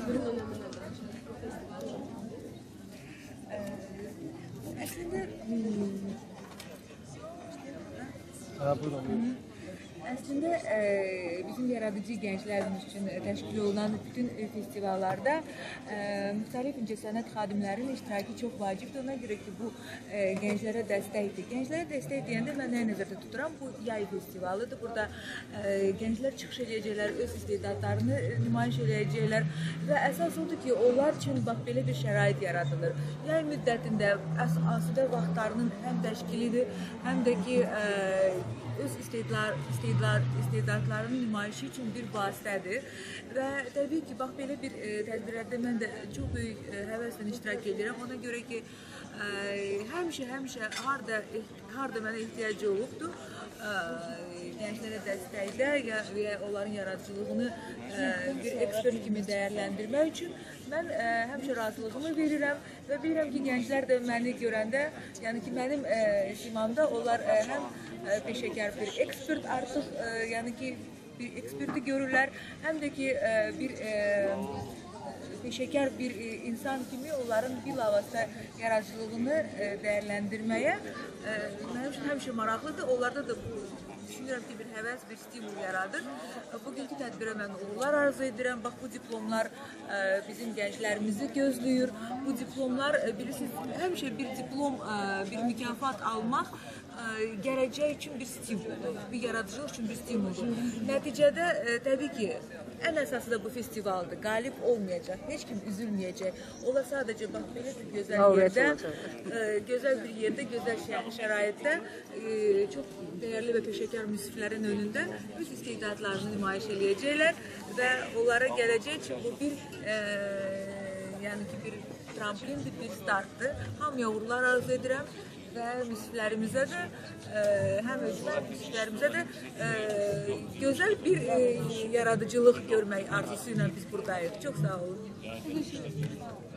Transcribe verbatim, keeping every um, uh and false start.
Əslində Əslində e, bizim yaradıcı gənclərimiz üçün təşkil olunan bütün festivallarda e, müxtəlif incəsənət xadimlərinin iştirakı çox vacibdir. Ona görə ki, bu e, gənclərə dəstəkdir. Gənclərə dəstək deyəndə mən nəyə nəzərdə tuturam? Bu yay festivalıdır. Burada e, gənclər çıxış edəcəklər, öz istedadlarını nümayiş edəcəklər və əsas odur ki, onlar üçün bax belə bir şərait yaradılır. Yay müddətində asudə vaxtlarının həm təşkilidir, həm də ki, e, öz istedadlar, istedadlar, istedadlarının nümayişi üçün bir vasitədir və təbii ki, bax belə bir e, tədbirlərdə mən də çox böyük e, həvəslə iştirak edirəm. Ona görə ki, e, həmişə, həmişə harda, harda mənə ehtiyacı olubdur, e, gənclərə dəstəkdə ya, ya onların yaradıcılığını e, bir ekspert kimi dəyərləndirmək üçün mən e, həmişə razılığımı verirəm və bilirəm ki, gənclər də məni görəndə, yəni ki, mənim e, simamda onlar e, həm peşəkar bir ekspert artıq, e, yəni ki, bir eksperti görürlər, həm də ki, e, bir e, peşəkar bir e, insan kimi onların bilavasitə yaradıcılığını e, dəyərləndirməyə e, mənim üçün həmişə maraqlıdır. Onlarda da bu düşünürəm ki, bir həvəs, bir stimul yaradır. Bugünkü tədbirə mən uğurlar arzu edirəm. Bax, bu diplomlar e, bizim gənclərimizi gözləyir. Bu diplomlar, e, bilirsiniz, həmişə bir diplom, e, bir mükafat almaq e, gələcək üçün bir stimuldur, bir yaradıcılıq üçün bir stimuldur. Nəticədə, e, təbii ki, ən əsası da bu festivaldır. Qalib olmayacaq, heç kim üzülməyəcək. Onlar sadəcə bax, belə bir gözəl yerdə, e, gözəl bir yerdə, gözəl şəraitdə, e, çox dəyərli və peşəkar müsiflərin önündə öz istedadlarını nümayiş eləyəcəklər və onlara gələcək üçün bu bir, e, yəni ki, bir tramplindir, bir startdır. Hamıya uğurlar arzu edirəm və müsiflərimizə də, e, həm özümə, müsiflərimizə də e, gözəl bir e, yaradıcılıq görmək arzusu ilə biz buradayıq. Çox sağ olun.